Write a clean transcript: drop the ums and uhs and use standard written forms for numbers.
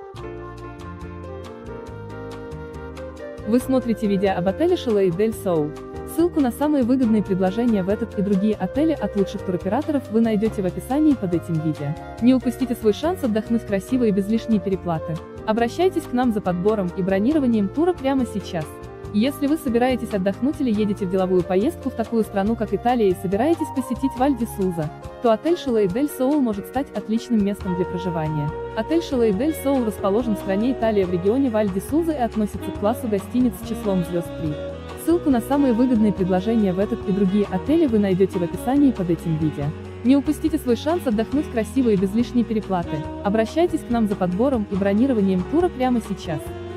Вы смотрите видео об отеле Chalet del Sol. Ссылку на самые выгодные предложения в этот и другие отели от лучших туроператоров вы найдете в описании под этим видео. Не упустите свой шанс отдохнуть красиво и без лишней переплаты. Обращайтесь к нам за подбором и бронированием тура прямо сейчас. Если вы собираетесь отдохнуть или едете в деловую поездку в такую страну, как Италия, и собираетесь посетить Валь-ди-Суза, то отель Chalet del Sol может стать отличным местом для проживания. Отель Chalet del Sol расположен в стране Италия в регионе Валь-ди-Суза и относится к классу гостиниц с числом звезд 3. Ссылку на самые выгодные предложения в этот и другие отели вы найдете в описании под этим видео. Не упустите свой шанс отдохнуть красиво и без лишней переплаты. Обращайтесь к нам за подбором и бронированием тура прямо сейчас.